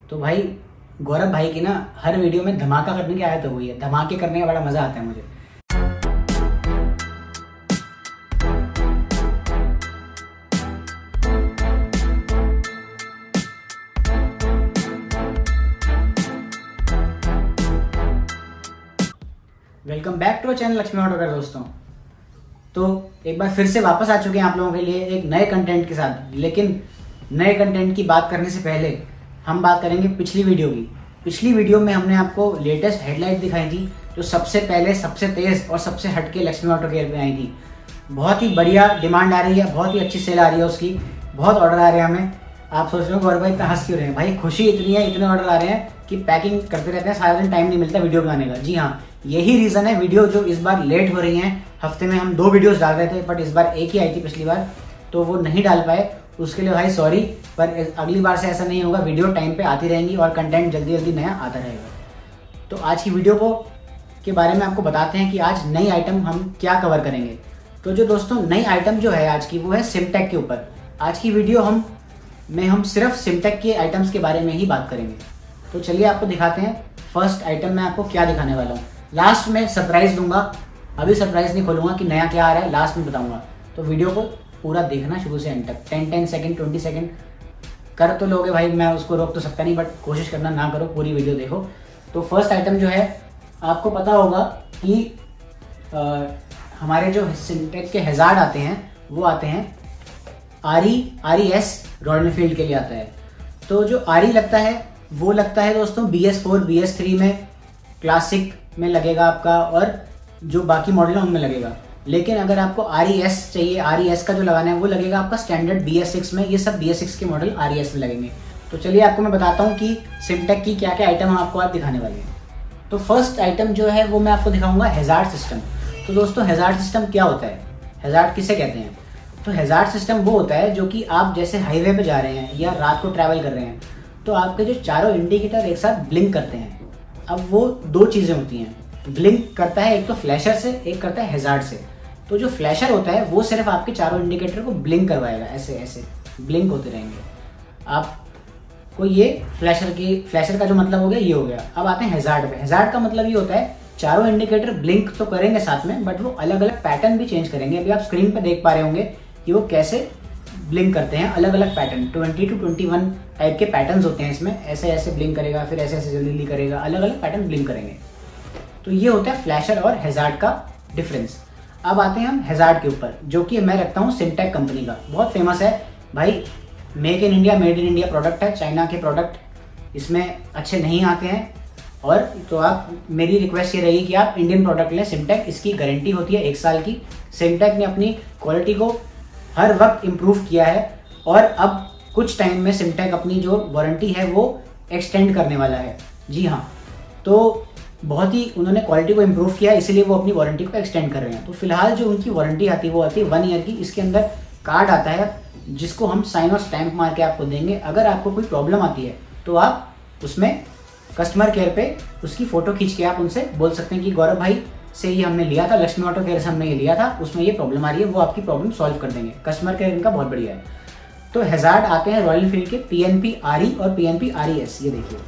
तो भाई गौरव भाई की ना हर वीडियो में धमाका करने की आदत हो गई है। धमाके करने का बड़ा मजा आता है मुझे। Welcome back to channel Lakshmi Autocar दोस्तों। तो एक बार फिर से वापस आ चुके हैं आप लोगों के लिए एक नए कंटेंट के साथ। लेकिन नए कंटेंट की बात करने से पहले हम बात करेंगे पिछली वीडियो की। पिछली वीडियो में हमने आपको लेटेस्ट हेडलाइट दिखाई थी जो सबसे पहले, सबसे तेज और सबसे हटके लक्ष्मी ऑटो केयर में आई थी। बहुत ही बढ़िया डिमांड आ रही है, बहुत ही अच्छी सेल आ रही है उसकी, बहुत ऑर्डर आ रहे हैं हमें। आप सोच रहे हो गौरव भाई इतना हंस क्यों रहे हैं? भाई खुशी इतनी है, इतने ऑर्डर आ रहे हैं कि पैकिंग करते रहते हैं, सारा दिन टाइम नहीं मिलता वीडियो बनाने का। जी हाँ, यही रीजन है वीडियो जो इस बार लेट हो रही हैं। हफ्ते में हम 2 वीडियोस डाल रहे थे, बट इस बार एक ही आई थी पिछली बार, तो वो नहीं डाल पाए। उसके लिए भाई सॉरी, पर अगली बार से ऐसा नहीं होगा। वीडियो टाइम पे आती रहेंगी और कंटेंट जल्दी जल्दी नया आता रहेगा। तो आज की वीडियो को के बारे में आपको बताते हैं कि आज नई आइटम हम क्या कवर करेंगे। तो जो दोस्तों नई आइटम जो है आज की, वो है सिमटेक के ऊपर। आज की वीडियो हम सिर्फ सिमटेक के आइटम्स के बारे में ही बात करेंगे। तो चलिए आपको दिखाते हैं फर्स्ट आइटम मैं आपको क्या दिखाने वाला हूँ। लास्ट में सरप्राइज दूंगा, अभी सरप्राइज नहीं खोलूंगा कि नया क्या आ रहा है, लास्ट में बताऊंगा। तो वीडियो को पूरा देखना शुरू से एंड तक। 10 सेकंड 20 सेकंड कर तो लोगे भाई, मैं उसको रोक तो सकता नहीं, बट कोशिश करना ना करो, पूरी वीडियो देखो। तो फर्स्ट आइटम जो है, आपको पता होगा कि हमारे जो सिमटेक के हैजार्ड आते हैं वो आते हैं RES रॉयल एनफील्ड के लिए आता है। तो जो RE लगता है वो लगता है दोस्तों BS4 BS3 में, क्लासिक में लगेगा आपका, और जो बाकी मॉडल है उनमें लगेगा। लेकिन अगर आपको RES चाहिए, RES का जो लगाना है वो लगेगा आपका स्टैंडर्ड BS6 में। ये सब BS6 के मॉडल RES में लगेंगे। तो चलिए आपको मैं बताता हूँ कि सिमटेक की क्या क्या आइटम हम आपको आज दिखाने वाले हैं। तो फर्स्ट आइटम जो है वो मैं आपको दिखाऊंगा हैजार्ड सिस्टम। तो दोस्तों हैजार्ड सिस्टम क्या होता है, हैजार्ड किसे कहते हैं? तो हैजार्ड सिस्टम वो होता है जो कि आप जैसे हाईवे पे जा रहे हैं या रात को ट्रैवल कर रहे हैं, तो आपके जो चारों इंडिकेटर एक साथ ब्लिंक करते हैं। अब वो 2 चीज़ें होती हैं, ब्लिंक करता है एक तो फ्लैशर से, एक करता है हैजार्ड से। तो जो फ्लैशर होता है वो सिर्फ आपके चारों इंडिकेटर को ब्लिंक करवाएगा, ऐसे ऐसे ब्लिंक होते रहेंगे। आपको ये फ्लैशर का जो मतलब हो गया ये हो गया। अब आते हैं हैजार्ड पे। हैजार्ड का मतलब ये होता है चारों इंडिकेटर ब्लिंक तो करेंगे साथ में, बट वो अलग अलग पैटर्न भी चेंज करेंगे। अभी आप स्क्रीन पे देख पा रहे होंगे कि वो कैसे ब्लिंक करते हैं, अलग अलग पैटर्न, 20 to 21 टाइप के पैटर्न्स होते हैं इसमें। ऐसे ऐसे ब्लिंक करेगा, फिर ऐसे ऐसे जल्दी करेगा, अलग अलग पैटर्न ब्लिंक करेंगे। तो ये होता है फ्लैशर और हैजार्ड का डिफरेंस। अब आते हैं हम हैजार्ड के ऊपर, जो कि मैं रखता हूँ सिमटेक कंपनी का, बहुत फेमस है भाई। Make in India, made in India product है। चाइना के प्रोडक्ट इसमें अच्छे नहीं आते हैं। और तो आप, मेरी रिक्वेस्ट ये रहेगी कि आप इंडियन प्रोडक्ट लें। सिमटेक, इसकी गारंटी होती है 1 साल की। सिमटेक ने अपनी क्वालिटी को हर वक्त इम्प्रूव किया है, और अब कुछ टाइम में सिमटेक अपनी जो वारंटी है वो एक्सटेंड करने वाला है। जी हाँ, तो बहुत ही उन्होंने क्वालिटी को इम्प्रूव किया है, इसीलिए वो अपनी वारंटी को एक्सटेंड कर रहे हैं। तो फिलहाल जो उनकी वारंटी आती है वो आती है 1 ईयर की। इसके अंदर कार्ड आता है जिसको हम साइन और स्टैंप मार के आपको देंगे। अगर आपको कोई प्रॉब्लम आती है तो आप उसमें कस्टमर केयर पे उसकी फोटो खींच के आप उनसे बोल सकते हैं कि गौरव भाई से ये हमने लिया था, लक्ष्मी ऑटो केयर से हमने ये लिया था, उसमें ये प्रॉब्लम आ रही है। वो आपकी प्रॉब्लम सॉल्व कर देंगे। कस्टमर केयर इनका बहुत बढ़िया है। तो हैजार्ड आते हैं रॉयल एनफील्ड के PNP RE और PNP RES। ये देखिए,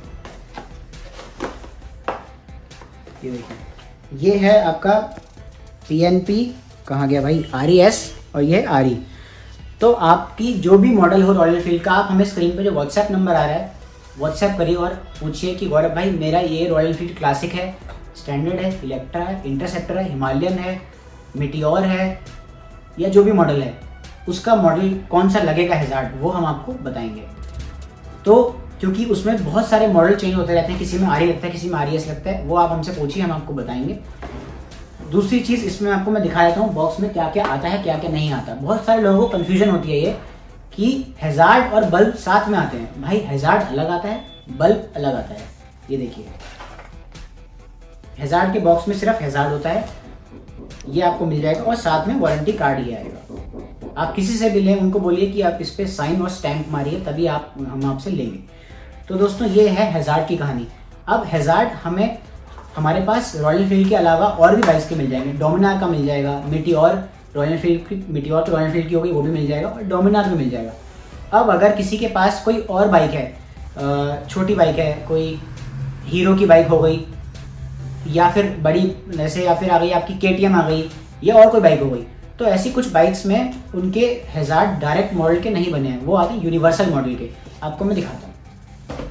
ये देखिए, ये है आपका PNP, कहाँ गया भाई, RES, और ये है RE। तो आपकी जो भी मॉडल हो रॉयल एनफील्ड का, आप हमें स्क्रीन पे जो व्हाट्सएप नंबर आ रहा है व्हाट्सएप करिए और पूछिए कि गौरव भाई मेरा ये रॉयल एनफील्ड क्लासिक है, स्टैंडर्ड है, इलेक्ट्रा है, इंटरसेप्टर है, हिमालयन है, मिटियोर है, या जो भी मॉडल है उसका मॉडल कौन सा लगेगा हैजार्ड, वो हम आपको बताएंगे। तो क्योंकि उसमें बहुत सारे मॉडल चेंज होते रहते हैं, किसी में RE लगता है, किसी में RES लगता है, वो आप हमसे पूछिए, हम आपको बताएंगे। दूसरी चीज़ इसमें आपको मैं दिखा देता हूँ बॉक्स में क्या क्या आता है, क्या क्या नहीं आता। बहुत सारे लोगों को कन्फ्यूजन होती है ये कि हैजार्ड और बल्ब साथ में आते हैं। भाई हैजार्ड अलग आता है, बल्ब अलग आता है। ये देखिए, हैजार्ड के बॉक्स में सिर्फ हैजार्ड होता है, ये आपको मिल जाएगा, और साथ में वारंटी कार्ड ही आएगा। आप किसी से भी लें, उनको बोलिए कि आप इस पे साइन और स्टैंप मारिए, तभी हम आपसे लेंगे। तो दोस्तों ये है हैजार्ड की कहानी। अब हैजार्ड हमारे पास रॉयल एनफील्ड के अलावा और भी बाइक्स के मिल जाएंगे। डोमिनार का मिल जाएगा, मिटियोर रॉयल एनफील्ड की, मिटियोर तो रॉयल एनफील्ड की हो गई, वो भी मिल जाएगा, और डोमिनार भी मिल जाएगा। अब अगर किसी के पास कोई और बाइक है छोटी बाइक है, कोई हीरो की बाइक हो गई या फिर बड़ी जैसे, या फिर आ गई आपकी KTM आ गई या और कोई बाइक हो गई, तो ऐसी कुछ बाइक्स में उनके हैजार्ड डायरेक्ट मॉडल के नहीं बने हैं, वो आते हैं यूनिवर्सल मॉडल के। आपको मैं दिखाता हूँ,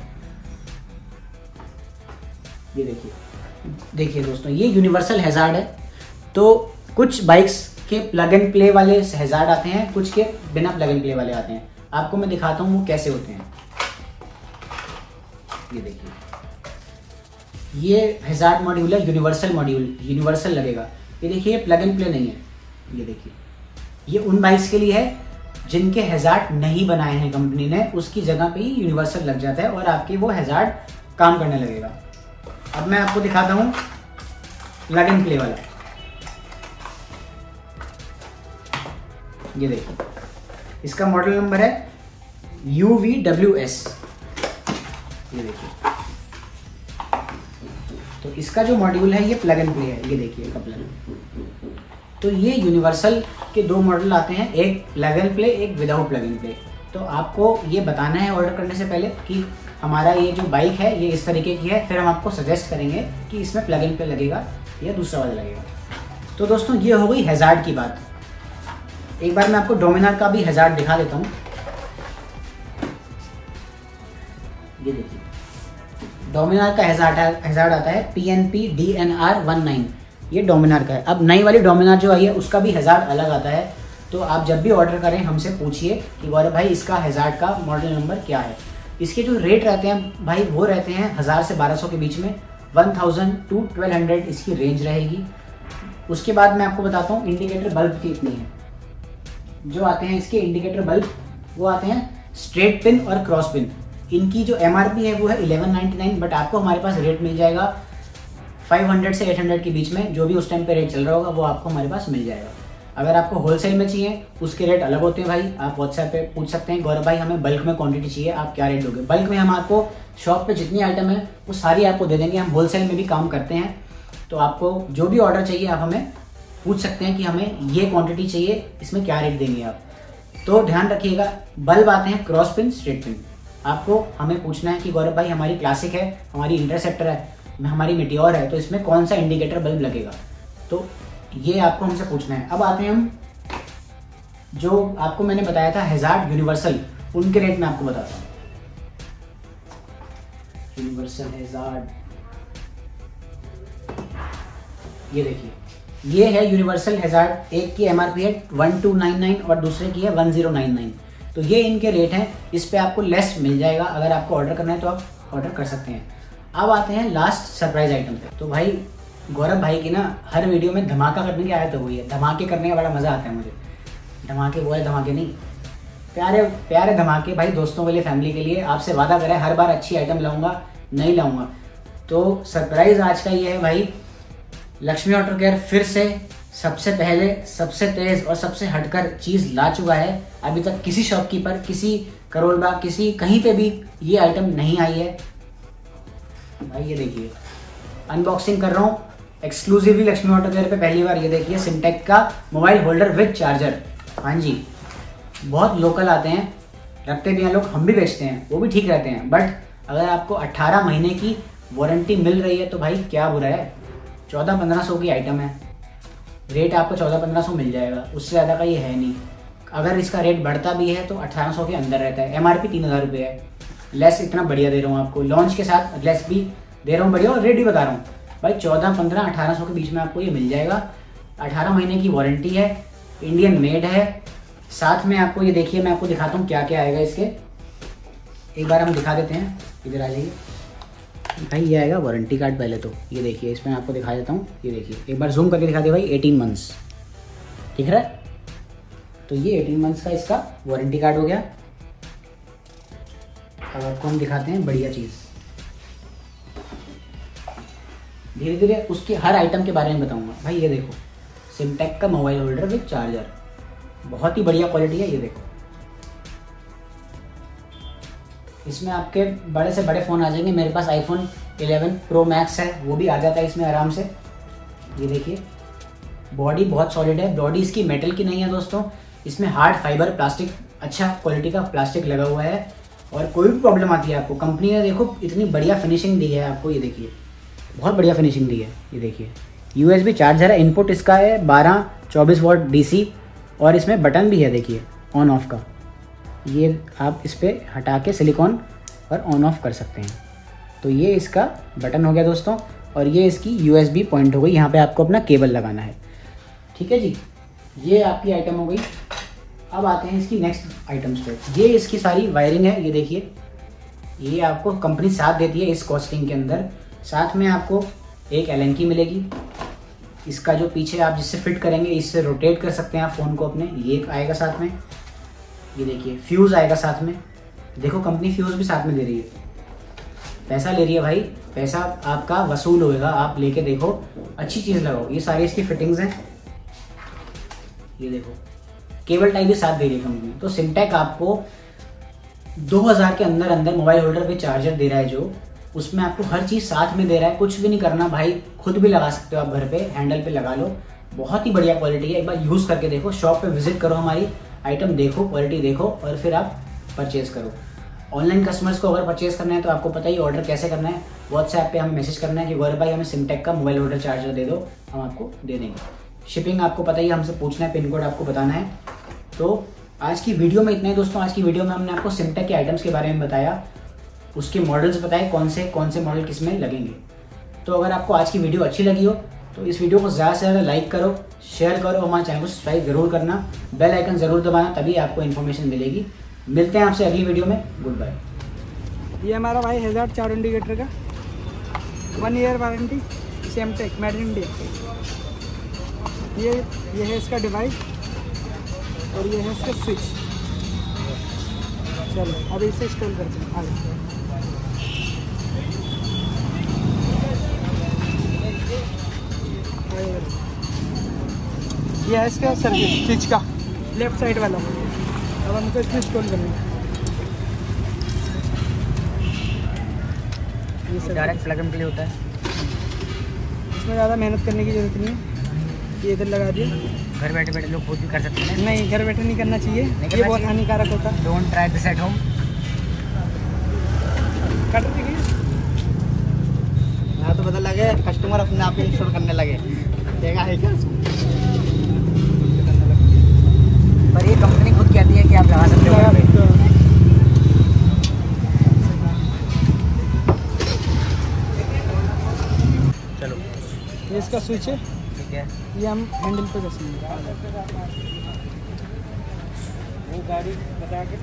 ये देखिए दोस्तों, ये यूनिवर्सल हैजार्ड है। तो कुछ बाइक्स के प्लग एंड प्ले वाले हैजार्ड आते हैं, कुछ के बिना प्लग एंड प्ले वाले आते हैं। आपको मैं दिखाता हूँ वो कैसे होते हैं। ये देखिए, ये हैजार्ड मॉड्यूल है, यूनिवर्सल मॉड्यूल, यूनिवर्सल लगेगा। ये देखिए, ये प्लग एंड प्ले नहीं है। ये देखिए, ये उन बाइक्स के लिए है जिनके हैजार्ड नहीं बनाए हैं कंपनी ने, उसकी जगह पे ही यूनिवर्सल लग जाता है और आपके वो हैजार्ड काम करने लगेगा। अब मैं आपको दिखाता हूँ प्लग एंड प्ले वाला। ये देखिए, इसका मॉडल नंबर है UVWS। ये देखिए, तो इसका जो मॉड्यूल है ये प्लग एंड प्ले है। ये देखिए कपलर। तो ये यूनिवर्सल के दो मॉडल आते हैं, एक प्लग एंड प्ले, एक विदाउट प्लग एंड प्ले। तो आपको ये बताना है ऑर्डर करने से पहले कि हमारा ये जो बाइक है ये इस तरीके की है, फिर हम आपको सजेस्ट करेंगे कि इसमें प्लग एंड प्ले लगेगा या दूसरा वाला लगेगा। तो दोस्तों, ये हो गई हैजार्ड की बात। एक बार मैं आपको डोमिनार का भी हैजार्ड दिखा देता हूँ। ये देखिए, डोमिनार का हैजार्ड आता है PNP DNR 19। ये डोमिनार का है। अब नई वाली डोमिनार जो आई है उसका भी हैजार्ड अलग आता है। तो आप जब भी ऑर्डर करें हमसे पूछिए कि गौरव भाई इसका हैजार्ड का मॉडल नंबर क्या है। इसके जो रेट रहते हैं भाई वो रहते हैं 1000 से 1200 के बीच में, 1000 to 1200 इसकी रेंज रहेगी। उसके बाद मैं आपको बताता हूँ इंडिकेटर बल्ब कितनी है। जो आते हैं इसके इंडिकेटर बल्ब, वो आते हैं स्ट्रेट पिन और क्रॉस पिन। इनकी जो MRP है वो है 1199, बट आपको हमारे पास रेट मिल जाएगा 500 से 800 के बीच में। जो भी उस टाइम पे रेट चल रहा होगा वो आपको हमारे पास मिल जाएगा। अगर आपको होलसेल में चाहिए उसके रेट अलग होते हैं भाई। आप व्हाट्सएप पे पूछ सकते हैं, गौरव भाई हमें बल्क में क्वांटिटी चाहिए, आप क्या रेट दोगे। बल्क में हम आपको शॉप पे जितनी आइटम है वो सारी आपको दे देंगे। हम होलसेल में भी काम करते हैं, तो आपको जो भी ऑर्डर चाहिए आप हमें पूछ सकते हैं कि हमें ये क्वांटिटी चाहिए, इसमें क्या रेट देंगे आप। तो ध्यान रखिएगा, बल्ब आते हैं क्रॉस पिन, स्ट्रेट पिन। आपको हमें पूछना है कि गौरव भाई हमारी क्लासिक है, हमारी इंटरसेप्टर है, हमारी मेटियोर है, तो इसमें कौन सा इंडिकेटर बल्ब लगेगा। तो ये आपको हमसे पूछना है। अब आते हैं हम जो आपको मैंने बताया था हैजार्ड यूनिवर्सल, उनके रेट में आपको बताता हूँ। यूनिवर्सल हैजार्ड, ये देखिए, ये है यूनिवर्सल हैजार्ड। एक की MRP है 1299 और दूसरे की है 1099। तो ये इनके रेट हैं। इस पे आपको लेस मिल जाएगा। अगर आपको ऑर्डर करना है तो आप ऑर्डर कर सकते हैं। अब आते हैं लास्ट सरप्राइज आइटम पे। तो भाई गौरव भाई की ना हर वीडियो में धमाका करने की आदत हो गई है। धमाके करने का बड़ा मजा आता है मुझे। धमाके वो है, धमाके नहीं, प्यारे प्यारे धमाके भाई, दोस्तों के लिए, फैमिली के लिए। आपसे वादा करें हर बार अच्छी आइटम लाऊंगा, नहीं लाऊंगा। तो सरप्राइज आज का ये है भाई, लक्ष्मी ऑटो केयर फिर से सबसे पहले, सबसे तेज और सबसे हटकर चीज ला चुका है। अभी तक किसी शॉपकीपर, किसी करोल बाग, किसी कहीं पे भी ये आइटम नहीं आई है भाई। ये देखिए, अनबॉक्सिंग कर रहा हूँ एक्सक्लूसिवली लक्ष्मी ऑटो केयर पे पहली बार। ये देखिए, सिमटेक का मोबाइल होल्डर विद चार्जर। हाँ जी, बहुत लोकल आते हैं, रखते भी हैं लोग, हम भी बेचते हैं, वो भी ठीक रहते हैं। बट अगर आपको 18 महीने की वारंटी मिल रही है तो भाई क्या बुरा है। 1400-1500 की आइटम है, रेट आपको 1400-1500 मिल जाएगा, उससे ज़्यादा का ये है नहीं। अगर इसका रेट बढ़ता भी है तो 1800 के अंदर रहता है। MRP 3000 रुपये है। लेस इतना बढ़िया दे रहा हूँ आपको, लॉन्च के साथ लेस भी दे रहा हूँ बढ़िया, और रेट भी बता रहा हूँ भाई। 1400-1500-1800 के बीच में आपको ये मिल जाएगा। 18 महीने की वारंटी है, इंडियन मेड है। साथ में आपको ये देखिए, मैं आपको दिखाता हूँ क्या क्या आएगा इसके। एक बार हम दिखा देते हैं, इधर आ जाइए भाई। ये आएगा वारंटी कार्ड पहले तो। ये देखिए, इसमें आपको दिखा देता हूँ। ये देखिए, एक बार जूम करके दिखा दे भाई, 18 मंथ्स दिख रहा है। तो ये 18 मंथ्स का इसका वारंटी कार्ड हो गया। अब आपको हम दिखाते हैं बढ़िया चीज़, धीरे धीरे उसके हर आइटम के बारे में बताऊंगा भाई। ये देखो, सिमटेक का मोबाइल होल्डर विद चार्जर, बहुत ही बढ़िया क्वालिटी है। ये देखो, इसमें आपके बड़े से बड़े फ़ोन आ जाएंगे। मेरे पास iPhone 11 Pro Max है, वो भी आ जाता है इसमें आराम से। ये देखिए, बॉडी बहुत सॉलिड है। बॉडी इसकी मेटल की नहीं है दोस्तों, इसमें हार्ड फाइबर प्लास्टिक, अच्छा क्वालिटी का प्लास्टिक लगा हुआ है। और कोई भी प्रॉब्लम आती है आपको, कंपनी ने देखो इतनी बढ़िया फिनिशिंग दी है आपको, ये देखिए बहुत बढ़िया फिनिशिंग दी है। ये देखिए USB चार्जर है, इनपुट इसका है 12-24 वॉट DC, और इसमें बटन भी है देखिए ऑन ऑफ का। ये आप इस पर हटा के सिलिकॉन और ऑन ऑफ कर सकते हैं। तो ये इसका बटन हो गया दोस्तों, और ये इसकी USB पॉइंट हो गई, यहाँ पे आपको अपना केबल लगाना है। ठीक है जी, ये आपकी आइटम हो गई। अब आते हैं इसकी नेक्स्ट आइटम्स पे। ये इसकी सारी वायरिंग है, ये देखिए ये आपको कंपनी साथ देती है इस कॉस्टिंग के अंदर। साथ में आपको एक एलन की मिलेगी, इसका जो पीछे आप जिससे फिट करेंगे इससे रोटेट कर सकते हैं आप फ़ोन को अपने, ये एक आएगा साथ में। ये देखिए फ्यूज़ आएगा साथ में, देखो कंपनी फ्यूज़ भी साथ में दे रही है। पैसा ले रही है भाई, पैसा आपका वसूल होएगा, आप लेके देखो, अच्छी चीज़ लगाओ। ये सारी इसकी फिटिंग्स हैं, ये देखो केबल टाइप भी साथ दे रही है कंपनी। तो सिमटेक आपको 2000 के अंदर अंदर मोबाइल होल्डर पे चार्जर दे रहा है, जो उसमें आपको हर चीज़ साथ में दे रहा है। कुछ भी नहीं करना भाई, खुद भी लगा सकते हो आप घर पे, हैंडल पे लगा लो, बहुत ही बढ़िया क्वालिटी है। एक बार यूज़ करके देखो, शॉप पे विजिट करो, हमारी आइटम देखो, क्वालिटी देखो, और फिर आप परचेज करो। ऑनलाइन कस्टमर्स को अगर परचेज करना है तो आपको पता ही ऑर्डर कैसे करना है, व्हाट्सएप पे हमें मैसेज करना है कि गौरव भाई हमें सिमटेक का मोबाइल होल्डर चार्जर दे दो, हम आपको दे देंगे। शिपिंग आपको पता ही, हमसे पूछना है, पिन कोड आपको बताना है। तो आज की वीडियो में इतना ही दोस्तों। आज की वीडियो में हमने आपको सिमटेक के आइटम्स के बारे में बताया, उसके मॉडल्स बताए, कौन से मॉडल किस में लगेंगे। तो अगर आपको आज की वीडियो अच्छी लगी हो तो इस वीडियो को ज़्यादा से ज़्यादा लाइक करो, शेयर करो, हमारे चैनल को सब्सक्राइब जरूर करना, बेल आइकन ज़रूर दबाना, तभी आपको इन्फॉर्मेशन मिलेगी। मिलते हैं आपसे अगली वीडियो में, गुड बाय। ये हमारा भाई हैज़ार्ड चार्ज इंडिकेटर का 1 ईयर वारंटी, सिमटेक मेड इन इंडिया। ये है इसका डिवाइस और ये है इसका स्विच। चलो अभी इसे इंस्टॉल करते हैं, आगे। ये है इसका सर्किट स्विच का लेफ्ट साइड वाला। अब हमको इसमें इंस्टॉल करना है। ये डायरेक्ट प्लग एंड प्ले होता है, इसमें ज़्यादा मेहनत करने की ज़रूरत नहीं है। ये इधर लगा दिया, घर बैठे बैठे लोग खुद भी कर सकते हैं। नहीं, घर बैठे नहीं करना चाहिए, ये बहुत हानिकारक होता है। Don't try this at home. Cut रही यहाँ तो पता लगे कस्टमर अपने आप ही इंस्टॉल करने लगे, देगा है क्या? पर ये कंपनी खुद कहती है कि आप लगा सकते हो। चलो ये इसका स्विच है, ठीक है, ये हम हैंडल पे कर सकते हैं। वो गाड़ी बता के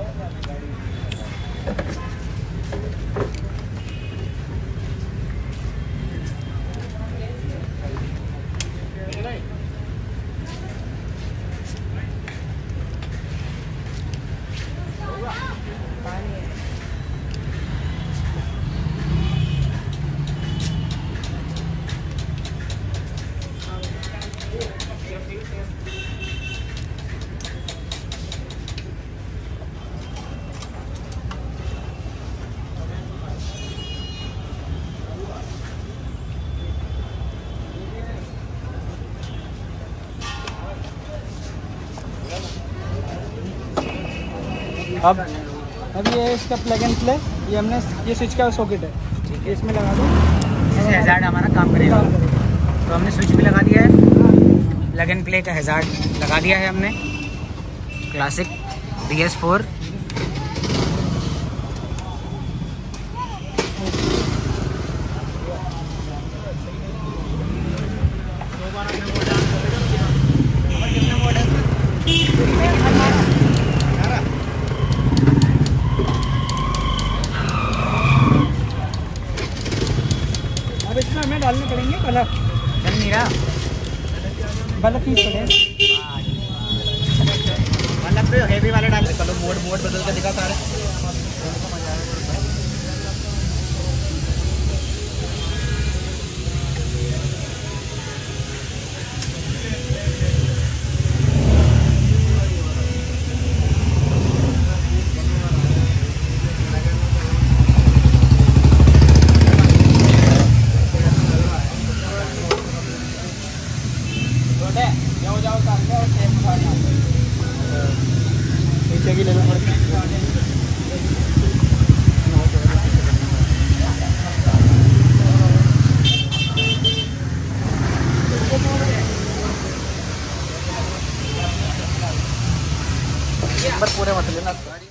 अब ये है इसका प्लग एंड प्ले। ये हमने ये स्विच का सॉकेट है, ठीक है, इसमें लगा दो। इससे हैज़ार्ड हमारा काम करेगा। तो हमने स्विच भी लगा दिया है, प्लग एंड प्ले का हैज़ार्ड लगा दिया है हमने, क्लासिक BS4। अब इसमें हमें डालने पड़ेंगे बल्ब। चल नहीं रहा, बल्ब पीस पड़े, मतलब तो हेवी वाले डाल, चलो मोड बदल के दिखा सारे। नीचे की लेवल पर नंबर पूरे मत लेना।